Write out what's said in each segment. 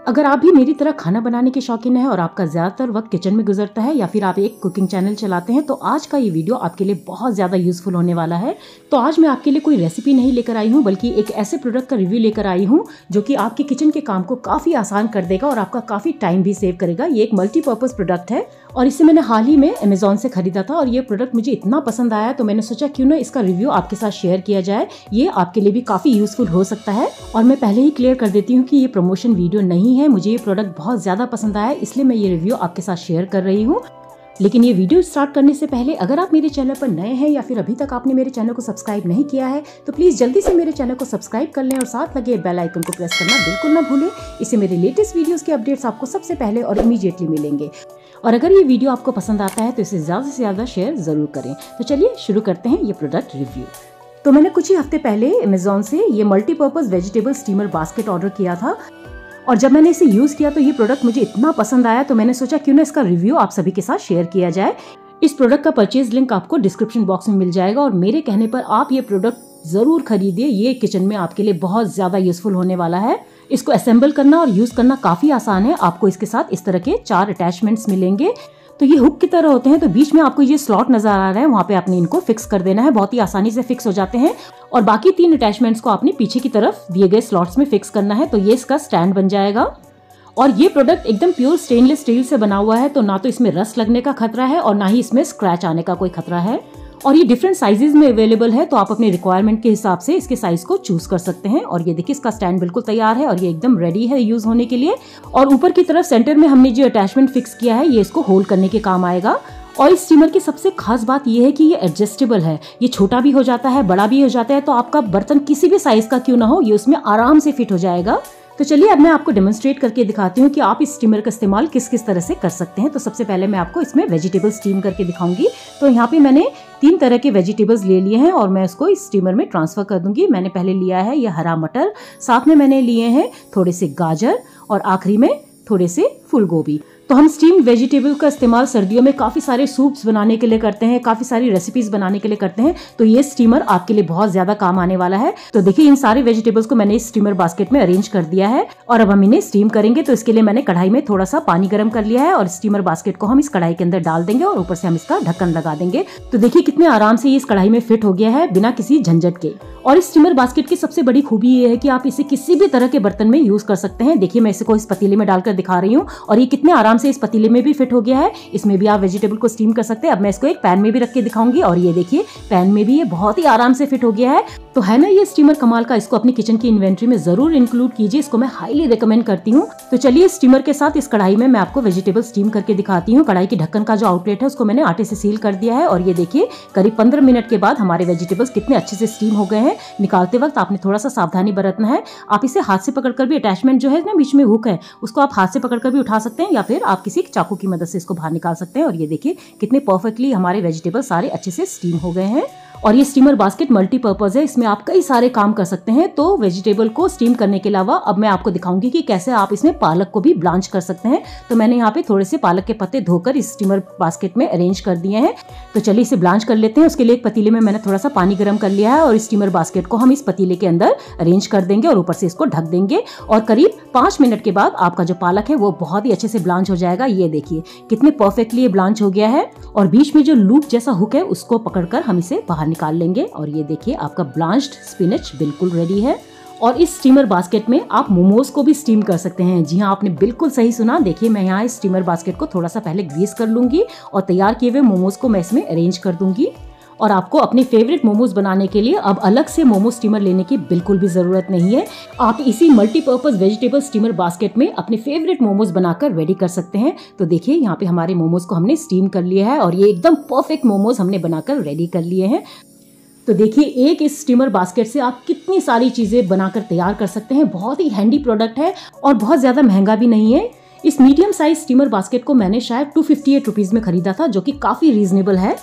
अगर आप भी मेरी तरह खाना बनाने के शौकीन है और आपका ज्यादातर वक्त किचन में गुजरता है या फिर आप एक कुकिंग चैनल चलाते हैं तो आज का ये वीडियो आपके लिए बहुत ज्यादा यूजफुल होने वाला है। तो आज मैं आपके लिए कोई रेसिपी नहीं लेकर आई हूँ बल्कि एक ऐसे प्रोडक्ट का रिव्यू लेकर आई हूँ जो कि आपके किचन के काम को काफी आसान कर देगा और आपका काफी टाइम भी सेव करेगा। ये एक मल्टीपर्पज प्रोडक्ट है और इसे मैंने हाल ही में अमेजोन से खरीदा था और ये प्रोडक्ट मुझे इतना पसंद आया तो मैंने सोचा क्यों ना इसका रिव्यू आपके साथ शेयर किया जाए, ये आपके लिए भी काफी यूजफुल हो सकता है। और मैं पहले ही क्लियर कर देती हूँ कि ये प्रमोशन वीडियो नहीं है, मुझे ये प्रोडक्ट बहुत ज्यादा पसंद आया इसलिए मैं ये रिव्यू आपके साथ शेयर कर रही हूँ। लेकिन ये वीडियो स्टार्ट करने से पहले अगर आप मेरे चैनल पर नए हैं या फिर अभी तक आपने मेरे चैनल को सब्सक्राइब नहीं किया है तो प्लीज जल्दी से मेरे चैनल को सब्सक्राइब कर लें और साथ लगे बेल आइकन को प्रेस करना बिल्कुल ना भूलें। इससे मेरे लेटेस्ट वीडियोस के अपडेट्स आपको सबसे पहले और इमीडिएटली मिलेंगे। और अगर ये वीडियो आपको पसंद आता है तो इसे ज्यादा से ज्यादा शेयर जरूर करें। तो चलिए शुरू करते हैं ये प्रोडक्ट रिव्यू। तो मैंने कुछ ही हफ्ते पहले अमेजोन से ये multipurpose vegetable steamer basket order किया था और जब मैंने इसे यूज किया तो ये प्रोडक्ट मुझे इतना पसंद आया तो मैंने सोचा क्यों ना इसका रिव्यू आप सभी के साथ शेयर किया जाए। इस प्रोडक्ट का परचेज लिंक आपको डिस्क्रिप्शन बॉक्स में मिल जाएगा और मेरे कहने पर आप ये प्रोडक्ट जरूर खरीदिए। ये किचन में आपके लिए बहुत ज्यादा यूजफुल होने वाला है। इसको असेंबल करना और यूज करना काफी आसान है। आपको इसके साथ इस तरह के 4 अटैचमेंट्स मिलेंगे। तो ये हुक की तरह होते हैं, तो बीच में आपको ये स्लॉट नजर आ रहा है, वहां पे आपने इनको फिक्स कर देना है। बहुत ही आसानी से फिक्स हो जाते हैं और बाकी 3 अटैचमेंट्स को आपने पीछे की तरफ दिए गए स्लॉट्स में फिक्स करना है। तो ये इसका स्टैंड बन जाएगा और ये प्रोडक्ट एकदम प्योर स्टेनलेस स्टील से बना हुआ है, तो ना तो इसमें रस्ट लगने का खतरा है और ना ही इसमें स्क्रैच आने का कोई खतरा है। और ये डिफरेंट साइजेस में अवेलेबल है, तो आप अपने रिक्वायरमेंट के हिसाब से इसके साइज को चूज कर सकते हैं। और ये देखिए इसका स्टैंड बिल्कुल तैयार है और ये एकदम रेडी है यूज होने के लिए। और ऊपर की तरफ सेंटर में हमने जो अटैचमेंट फिक्स किया है ये इसको होल्ड करने के काम आएगा। और इस स्टीमर की सबसे खास बात यह है कि ये एडजस्टेबल है, ये छोटा भी हो जाता है बड़ा भी हो जाता है, तो आपका बर्तन किसी भी साइज का क्यों ना हो ये उसमें आराम से फिट हो जाएगा। तो चलिए अब मैं आपको डेमोन्स्ट्रेट करके दिखाती हूँ कि आप इस स्टीमर का इस्तेमाल किस किस तरह से कर सकते हैं। तो सबसे पहले मैं आपको इसमें वेजिटेबल स्टीम करके दिखाऊंगी। तो यहाँ पे मैंने 3 तरह के वेजिटेबल्स ले लिए हैं और मैं इसको इस स्टीमर में ट्रांसफर कर दूंगी। मैंने पहले लिया है ये हरा मटर, साथ में मैंने लिए हैं थोड़े से गाजर और आखिरी में थोड़े से फूल गोभी। तो हम स्टीम वेजिटेबल का इस्तेमाल सर्दियों में काफी सारे सूप्स बनाने के लिए करते हैं, काफी सारी रेसिपीज बनाने के लिए करते हैं, तो ये स्टीमर आपके लिए बहुत ज्यादा काम आने वाला है। तो देखिए इन सारे वेजिटेबल्स को मैंने इस स्टीमर बास्केट में अरेंज कर दिया है और अब हम इन्हें स्टीम करेंगे। तो इसके लिए मैंने कढ़ाई में थोड़ा सा पानी गर्म कर लिया है और स्टीमर बास्केट को हम इस कढ़ाई के अंदर डाल देंगे और ऊपर से हम इसका ढक्कन लगा देंगे। तो देखिए कितने आराम से इस कढ़ाई में फिट हो गया है बिना किसी झंझट के। और इस स्टीमर बास्केट की सबसे बड़ी खूबी ये है कि आप इसे किसी भी तरह के बर्तन में यूज कर सकते हैं। देखिए मैं इसे को इस पतीले में डालकर दिखा रही हूँ और ये कितने आराम से इस पतीले में भी फिट हो गया है। इसमें भी आप वेजिटेबल को स्टीम कर सकते हैं। अब मैं इसको एक पैन में भी रख के दिखाऊंगी और ये देखिए पैन में भी ये बहुत ही आराम से फिट हो गया है। तो है ना ये स्टीमर कमाल का, इसको अपनी किचन की इन्वेंट्री में जरूर इंक्लूड कीजिए, इसको मैं हाईली रिकमेंड करती हूँ। तो चलिए स्टीमर के साथ इस कढ़ाई में मैं आपको वेजिटेबल स्टीम करके दिखाती हूँ। कढ़ाई की ढक्कन का जो आउटलेट है उसको मैंने आटे से सील कर दिया है और ये देखिए करीब 15 मिनट के बाद हमारे वेजिटेबल्स कितने अच्छे से स्टीम हो गए हैं। निकालते वक्त आपने थोड़ा सा सावधानी बरतना है। आप इसे हाथ से पकड़कर भी, अटैचमेंट जो है ना बीच में हुक है उसको आप हाथ से पकड़कर भी उठा सकते हैं या फिर आप किसी चाकू की मदद से इसको बाहर निकाल सकते हैं। और ये देखिए कितने परफेक्टली हमारे वेजिटेबल सारे अच्छे से स्टीम हो गए हैं। और ये स्टीमर बास्केट मल्टीपर्पज है, इसमें आप कई सारे काम कर सकते हैं। तो वेजिटेबल को स्टीम करने के अलावा अब मैं आपको दिखाऊंगी कि कैसे आप इसमें पालक को भी ब्लांच कर सकते हैं। तो मैंने यहाँ पे थोड़े से पालक के पत्ते धोकर इस स्टीमर बास्केट में अरेंज कर दिए हैं। तो चलिए इसे ब्लांच कर लेते हैं। उसके लिए एक पतीले में मैंने थोड़ा सा पानी गर्म कर लिया है और इस स्टीमर बास्केट को हम इस पतीले के अंदर अरेंज कर देंगे और ऊपर से इसको ढक देंगे और करीब 5 मिनट के बाद आपका जो पालक है वो बहुत ही अच्छे से ब्लांच हो जाएगा। ये देखिए कितने परफेक्टली ये ब्लांच हो गया है और बीच में जो लूप जैसा हुक है उसको पकड़कर हम इसे बाहर निकाल लेंगे। और ये देखिए आपका ब्लांच्ड स्पिनच बिल्कुल रेडी है। और इस स्टीमर बास्केट में आप मोमोज को भी स्टीम कर सकते हैं। जी हाँ, आपने बिल्कुल सही सुना। देखिए मैं यहाँ इस स्टीमर बास्केट को थोड़ा सा पहले ग्रीस कर लूंगी और तैयार किए हुए मोमोज को मैं इसमें अरेंज कर दूंगी। और आपको अपने फेवरेट मोमोज बनाने के लिए अब अलग से मोमो स्टीमर लेने की बिल्कुल भी जरूरत नहीं है। आप इसी मल्टीपर्पज वेजिटेबल स्टीमर बास्केट में अपने फेवरेट मोमोज बनाकर रेडी कर सकते हैं। तो देखिए यहाँ पे हमारे मोमोज को हमने स्टीम कर लिया है और ये एकदम परफेक्ट मोमोज हमने बनाकर रेडी कर लिए हैं। तो देखिए एक इस स्टीमर बास्केट से आप कितनी सारी चीजें बनाकर तैयार कर सकते हैं। बहुत ही हैंडी प्रोडक्ट है और बहुत ज्यादा महंगा भी नहीं है। इस मीडियम साइज स्टीमर बास्केट को मैंने शायद 258 रुपीज में खरीदा था, जो कि काफी रीजनेबल है।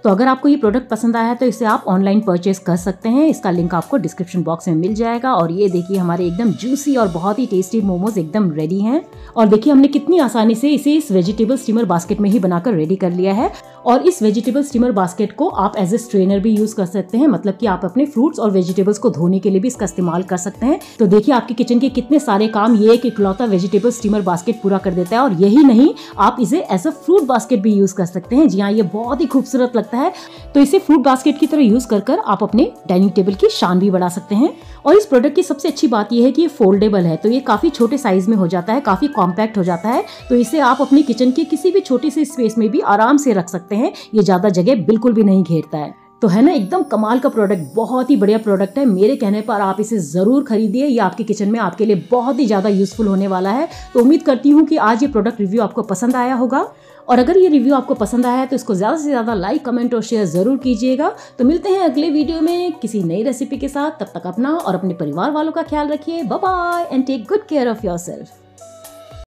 तो अगर आपको ये प्रोडक्ट पसंद आया है तो इसे आप ऑनलाइन परचेज कर सकते हैं। इसका लिंक आपको डिस्क्रिप्शन बॉक्स में मिल जाएगा। और ये देखिए हमारे एकदम जूसी और बहुत ही टेस्टी मोमोज एकदम रेडी हैं। और देखिए हमने कितनी आसानी से इसे इस वेजिटेबल स्टीमर बास्केट में ही बनाकर रेडी कर लिया है। और इस वेजिटेबल स्टीमर बास्केट को आप एज ए स्ट्रेनर भी यूज कर सकते हैं, मतलब कि आप अपने फ्रूट्स और वेजिटेबल्स को धोने के लिए भी इसका इस्तेमाल कर सकते हैं। तो देखिए आपके किचन के कितने सारे काम ये एक इकलौता वेजिटेबल स्टीमर बास्केट पूरा कर देता है। और यही नहीं, आप इसे एज अ फ्रूट बास्केट भी यूज कर सकते हैं। जी हाँ, ये बहुत ही खूबसूरत लगता है। तो इसे फ्रूट बास्केट की तरह यूज कर आप अपने डाइनिंग टेबल की शान भी बढ़ा सकते हैं। और इस प्रोडक्ट की सबसे अच्छी बात यह है कि ये फोल्डेबल है, तो ये काफी छोटे साइज में हो जाता है, काफी कॉम्पैक्ट हो जाता है। तो इसे आप अपने किचन के किसी भी छोटे से स्पेस में भी आराम से रख सकते हैं। ये ज्यादा जगह बिल्कुल भी नहीं घेरता है। तो है ना, एकदम कमाल का प्रोडक्ट, बहुत ही बढ़िया प्रोडक्ट है। मेरे कहने पर आप इसे जरूर खरीदिए। ये आपके किचन में आपके लिए बहुत ही ज्यादा यूजफुल होने वाला है। तो उम्मीद करती हूँ कि आज ये प्रोडक्ट रिव्यू आपको पसंद आया होगा। और अगर ये रिव्यू आपको पसंद आया है तो इसको ज़्यादा से ज़्यादा लाइक, कमेंट और शेयर ज़रूर कीजिएगा। तो मिलते हैं अगले वीडियो में किसी नई रेसिपी के साथ। तब तक अपना और अपने परिवार वालों का ख्याल रखिए। Bye bye and take good care of yourself.